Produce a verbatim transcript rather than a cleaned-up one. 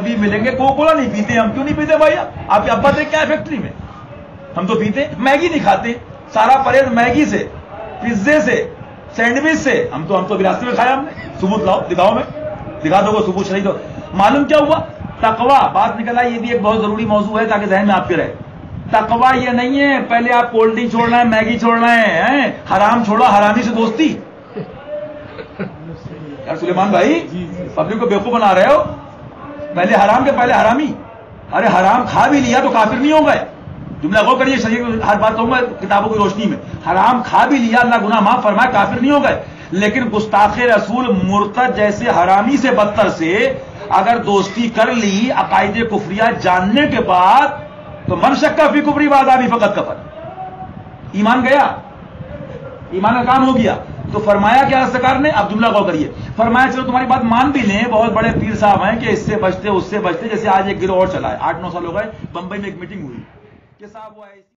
मौलवी मिलेंगे, Coca Cola नहीं पीते हम। क्यों नहीं पीते भाई? आपके अब्बा से क्या है फैक्ट्री में? हम तो पीते। मैगी नहीं खाते, सारा परहेज मैगी से, पिज्जे से, सैंडविच से। हम तो हम तो विरासत में खाया हमने। सबूत लाओ, दिखाओ, मैं दिखा दो सबूत शरीक दो। मालूम क्या हुआ? तकवा बात निकल आई। ये भी एक बहुत जरूरी मौजू है ताकि जहन में आपके रहे। तकवा ये नहीं है पहले आप कोल्ड ड्रिंक छोड़ना है, मैगी छोड़ना है, हैं? हराम छोड़ो, हरामी से दोस्ती। यार सुलेमान भाई, पब्लिक को बेवकूफ बना रहे हो। पहले हराम के पहले हरामी। अरे हराम खा भी लिया तो काफिर नहीं हो गए। जुमला गौर करिए, शरीर हर बात कहूंगा किताबों की रोशनी में। हराम खा भी लिया, अल्लाह गुनाह माफ फरमाए, काफिर नहीं हो गए। लेकिन गुस्ताखे रसूल मुर्तद जैसे हरामी से बदतर से अगर दोस्ती कर ली अकायदे कुफरिया जानने के बाद, तो मन शक्का फी कुफरी वादा भी फकत कफर। ईमान गया, ईमान का काम हो गया। तो फरमाया क्या सरकार ने? अब जुमला गौर करिए। फरमाया चलो तुम्हारी बात मान भी लें, बहुत बड़े पीर साहब हैं कि इससे बचते उससे बचते। जैसे आज एक गिरोह और चला है, आठ नौ साल हो गए, बंबई में एक मीटिंग हुई कि साहब वो